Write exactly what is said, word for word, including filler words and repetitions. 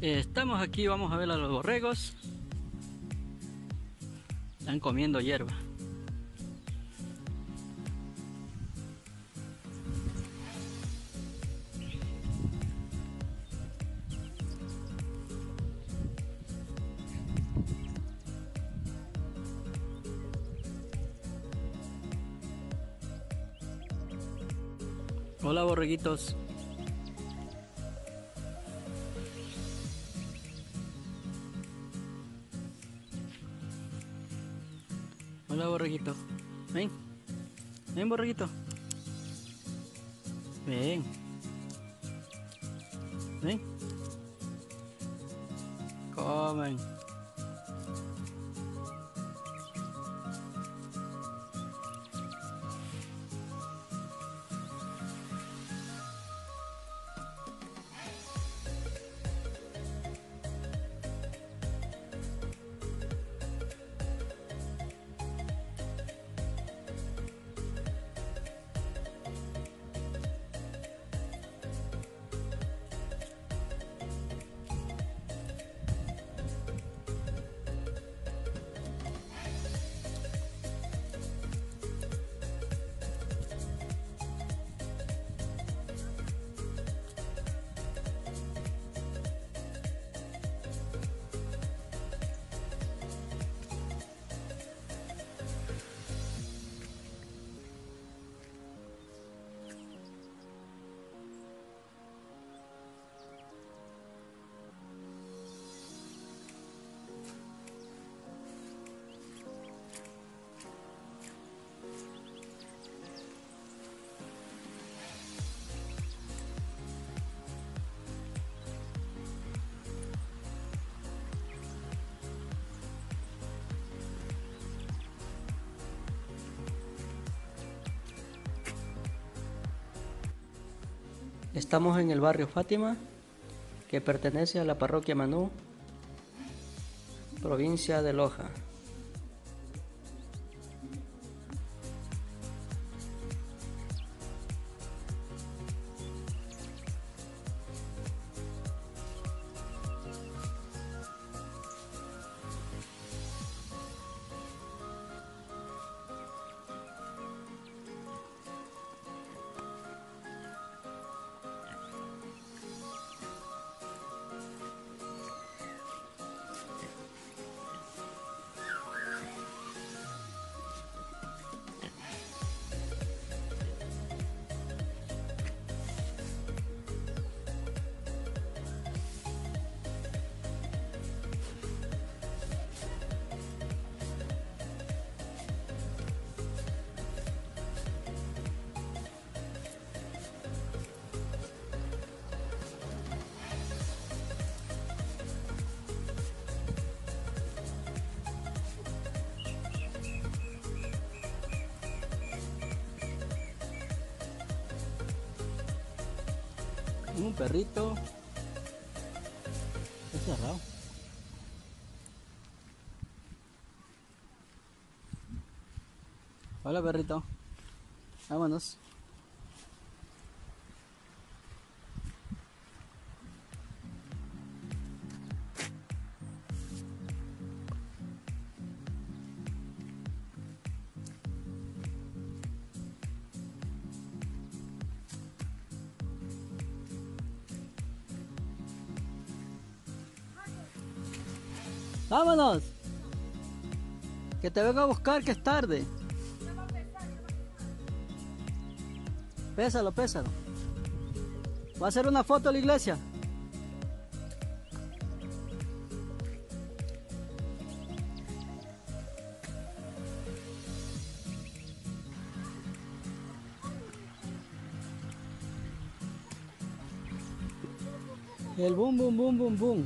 Estamos aquí, vamos a ver a los borregos. Están comiendo hierba. Hola, borreguitos. Hola, borreguito. Ven. Ven, borreguito. Ven. Ven. Comen. Estamos en el barrio Fátima, que pertenece a la parroquia Manú, provincia de Loja. Un perrito. Está cerrado. Hola, perrito. Vámonos. Vámonos. Que te vengo a buscar, que es tarde. Pésalo, pésalo. ¿Va a hacer una foto a la iglesia? El boom, boom, boom, boom, boom.